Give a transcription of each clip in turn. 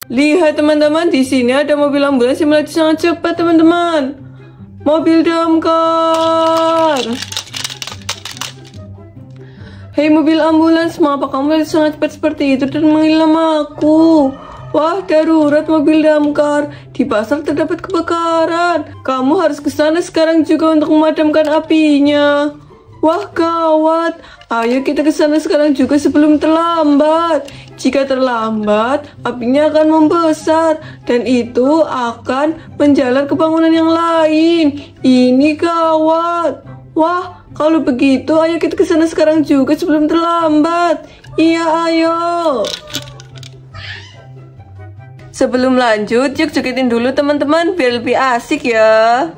Lihat teman-teman, di sini ada mobil ambulans yang melaju sangat cepat teman-teman. Mobil damkar. Hei mobil ambulans, mengapa kamu melaju sangat cepat seperti itu dan menghilangkan aku? Wah, darurat mobil damkar. Di pasar terdapat kebakaran. Kamu harus ke sana sekarang juga untuk memadamkan apinya. Wah, gawat. Ayo kita ke sana sekarang juga sebelum terlambat. Jika terlambat, apinya akan membesar dan itu akan menjalar ke bangunan yang lain. Ini gawat. Wah, kalau begitu ayo kita ke sana sekarang juga sebelum terlambat. Iya, ayo. Sebelum lanjut, yuk jogetin dulu teman-teman biar lebih asik ya.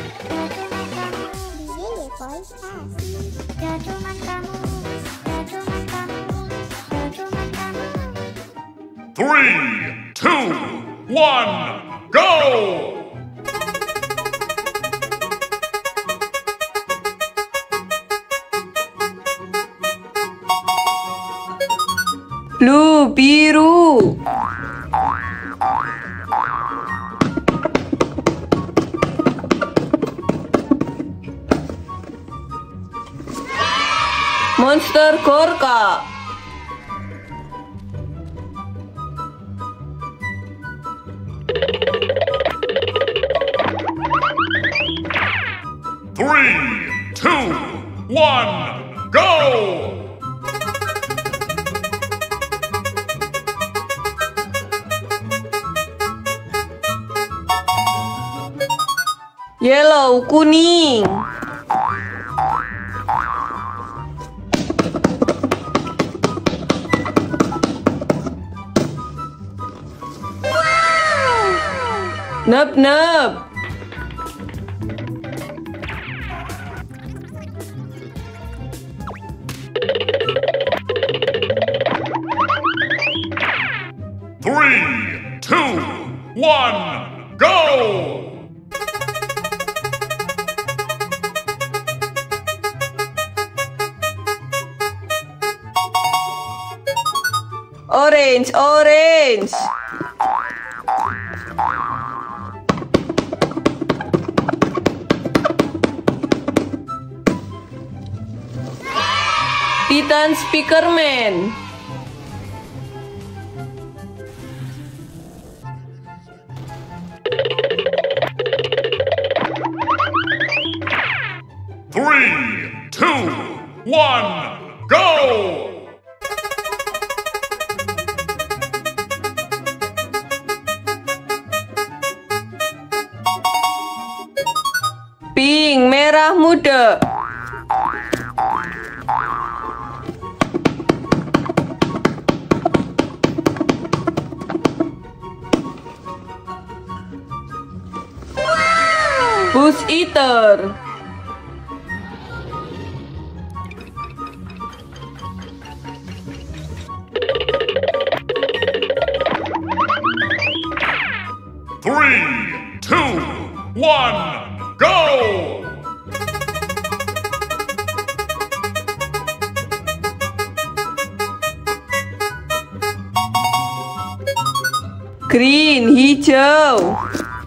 Three, two, one, go! Blue, biru. Monster Gorka. Three, two, one, go! Yellow, kuning. Nub. Three, two, one, go! Orange. Titan Speakerman. Three, two, one, go! Pink, merah muda. Bus Eater. Three, two, one, go! Green, hijau.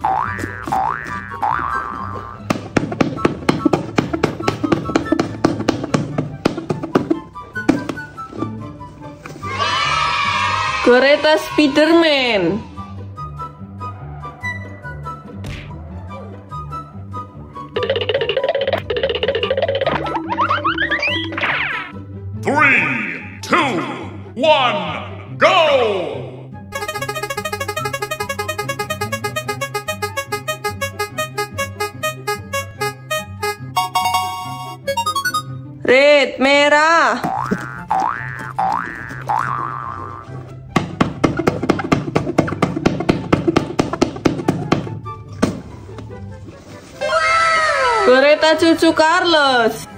Kereta Spiderman. Three, two, one, go! Red, merah. Kereta cucu Carlos.